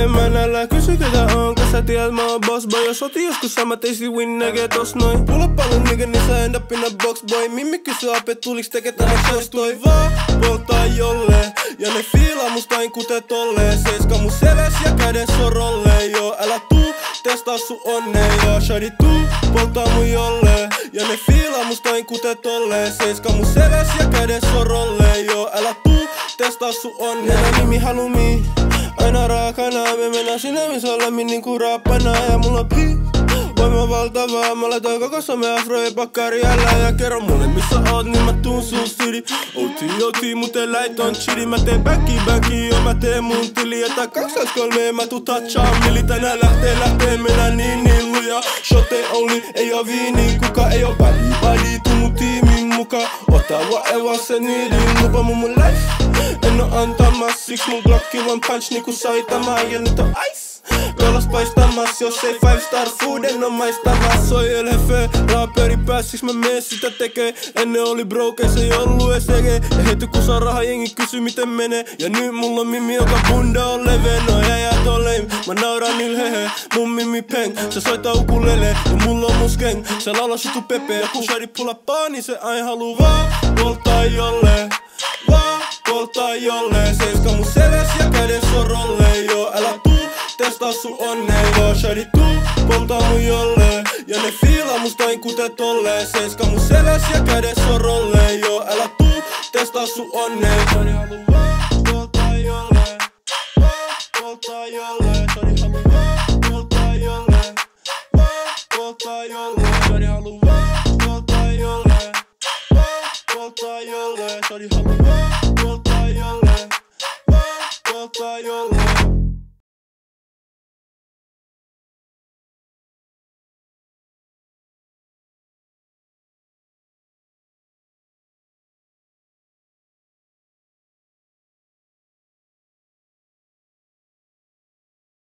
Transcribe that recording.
En mä näillä kysy ketä on, kun sä tiedät mä oon boss boy. Jos otin joskus sama teisi win näkee tos noin. Pull up paljon nigga, niin sä end up in a box boy. Mimmi kysy apet tuliks tekee tänne toi vaan polttaa jolleen. Ja ne fiilaa musta ain kuten tolleen. Seiska mun seles ja käden sorolleen. Joo älä tuu testaa sun onneen. Joo shawty tuu polttaa mun jolleen. Ja ne fiilaa musta ain kuten tolleen. Seiska mun seles ja käden sorolleen. Joo älä tuu testaa sun onneen. Nää nimi halumi aina raakana, me mennään sinne missä olemmin niinku rappana. Ja mulla on voima valtavaa, mä laitoin koko some afroja pakkariällä. Ja kerro mulle missä oot, niin mä tuun sun syli. OT, mut ei läiton chili. Mä teen backi, ja mä teen mun tili. Että 2-3, mä tuu touchaan milli. Tänään lähtee, mennään niin luja. Shot ei only, ei oo viini. Kuka ei oo badi, tuu mun tiimin mukaan. Ota whatever se niidin, lupa mun life. En oo antamas, siks mun glocki one punch niinku Saitama. Ja nyt on ice Koolas paistamas, jos ei 5-star food en oo maistamas. Soi LHF, raaperi pääs, siks mä meen sitä tekee. Ennen oli broke, se ei ollu ees ege. Ja heti kun saa raha, jengi kysy miten menee. Ja nyt mulla on mimmi, joka bunda on leveä. No jäjät on lame, mä nauran niil hehe. Mun mimmi peng, se soittaa ukulele. Ja mulla on mun skeng, se laulaa shitu pepe. Ja kun shawty pull upaa, niin se aina haluu vaan polttaa jolleen. Vaan polttaa jolleen. Seiska mun seles ja käden sorolleen. Joo älä tuu testaa sun onneen. Joo shawty tuu polttaa mun jolleen. Ja ne fiilaa musta ain kuten tolleen. Seiska mun seles ja käden sorolleen. Joo älä tuu testaa sun onneen. Shawty haluu vaan polttaa jolleen. Vaan polttaa jolleen. Shawty haluu vaan polttaa jolleen. Vaan polttaa jolleen. Shawty haluu vaan polttaa jolleen. Vaan polttaa jolleen. Shawty haluu vaan polttaa jolleen. Vaan polttaa jolleen.